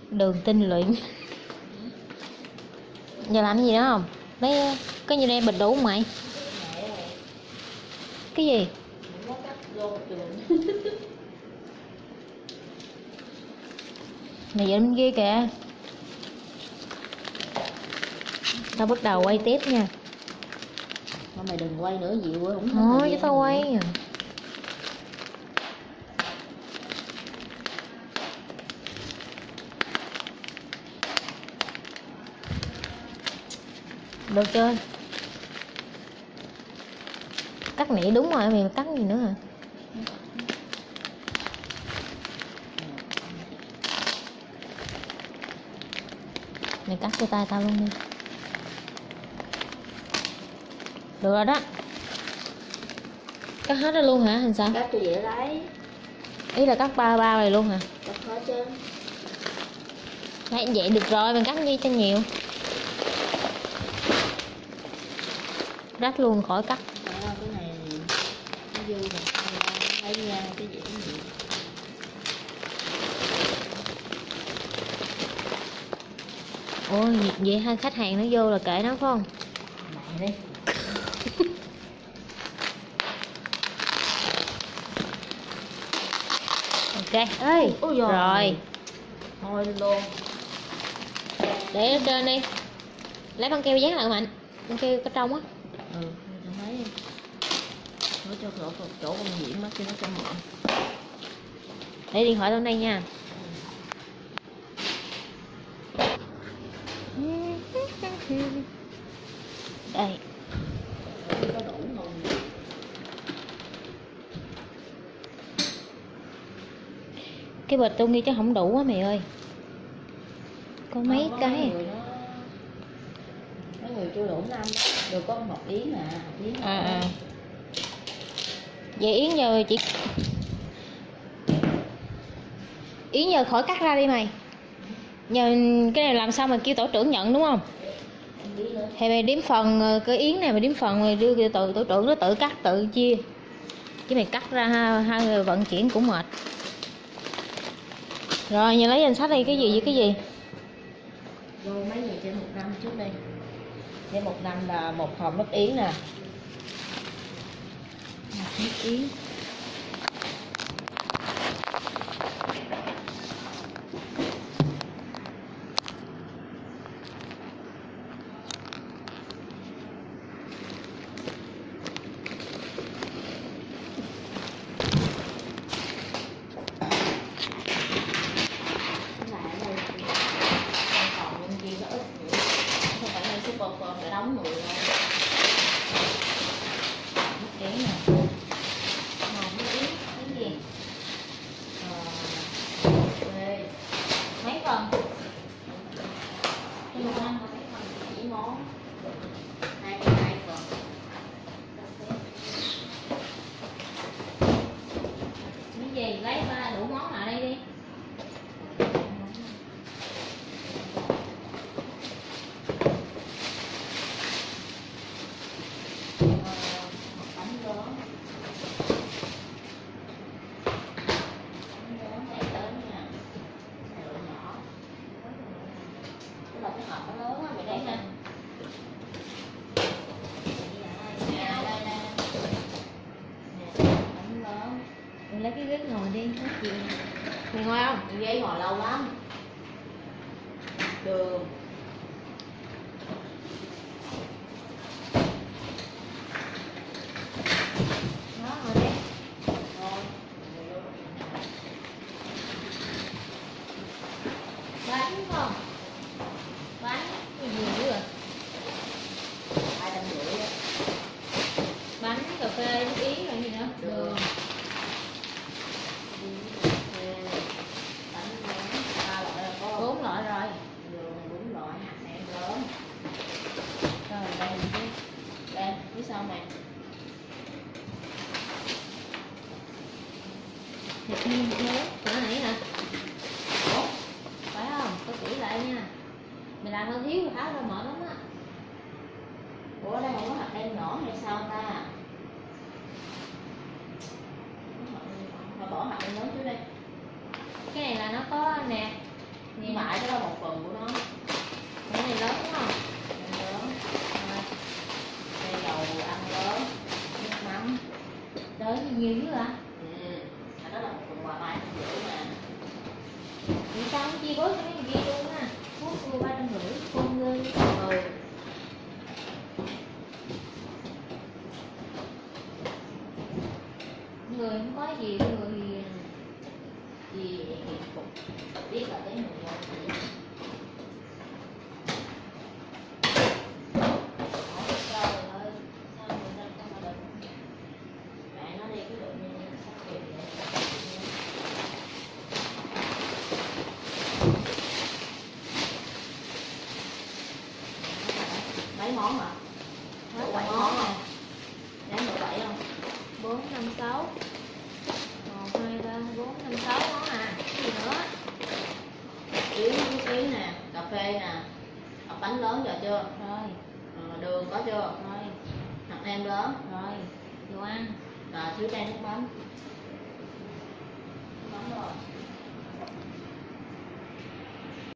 Đường tinh luyện. Giờ làm cái gì đó không? Lấy có như đây bịch đủ không mày? Cái gì? Mày giờ bên kia kìa. Tao bắt đầu quay tiếp nha. Thôi mày đừng quay nữa dịu quá. Thôi chứ tao quay à. Được chưa? Cắt nĩa đúng rồi, mày cắt gì nữa hả? Mày cắt cho tay tao luôn đi. Được rồi đó. Cắt hết ra luôn hả? Hình sao? Cắt cho dễ lấy. Ý là cắt ba này luôn hả? Cắt hết chứ. Đấy, vậy được rồi, mình cắt đi cho nhiều. Rách luôn khỏi cắt. Cái này nó vô rồi, lấy ra cái dễ gì. Ôi, vậy hai khách hàng nó vô là kệ nó phải không? Mẹ đi. Ok. Ê, rồi. Thôi luôn. Để lên trên đi. Lấy băng keo dán lại Mạnh. Băng keo có trong á. Ừ, tôi thấy. Nói cho chỗ con Diễm á, cho nó cho mượn. Để điện thoại lên đây nha. Đây. Có đủ không? Cái bịch tôi nghĩ chắc không đủ quá mày ơi. Có mấy cái. Mấy người chưa đủ 5 đó. Được có một yến à. Vậy Yến giờ chị Yến giờ khỏi cắt ra đi mày. Giờ cái này làm sao mà kêu tổ trưởng nhận đúng không? Thì mày đếm phần cái Yến này mày đếm phần mày đưa tổ trưởng nó tự cắt tự chia. Chứ mày cắt ra hai người vận chuyển cũng mệt. Rồi giờ lấy danh sách đi, cái gì với cái gì? Vô mấy người trên 1 năm trước đi. Trên 1 năm là một hộp nước yến nè. Nước yến. Để đóng người thôi. Nước yến nè. Nước yến, cái gì? Mấy phần? Trên 1 năm là mấy phần? Chỉ món 22 phần. Cái gì? Lấy ba đủ món lại đây đi. Lấy cái ghế ngồi đi, nói chuyện. Mày ngồi không? Ghế ngồi lâu lắm. Đường. Đó, ngồi đi. Thôi. Bánh không? Bánh cái gì nữa rồi? 250 á. Bánh, cà phê, nước yến rồi gì nữa? Đường. Bánh lớn 3 loại là có 4 loại rồi. đường 4 loại, hạt nêm lớn. Rồi đây đi. Đây, phía sau này. Thịt nhiên thế, cỡ nãy hả? Ủa? Phải không? Tôi chỉ lại nha. Mày làm hơi thiếu thì tháo ra mệt lắm á. Ủa ở đây không có hạt nêm nhỏ hay sao ta? Thôi bỏ hạt nêm lớn trước đi. Cái này là nó có nè. Nhưng mà ở đây sao chia bớt cho mấy người kia luôn ha. Thuốc 350 không lên. Ừ. Người không có gì, người gì cũng biết là cái người gì. Mấy món hả? Đủ 7 món không? Đáng đủ 7 không? 4, 5, 6 1, 2, 3, 4, 5, 6 món à. Cái gì nữa? Yến nè, cà phê nè, hộp bánh lớn rồi chưa? Rồi. Đường có chưa? Rồi. Hạt nem lớn. Rồi. Đồ ăn. Rồi, xíu chay nước mắm.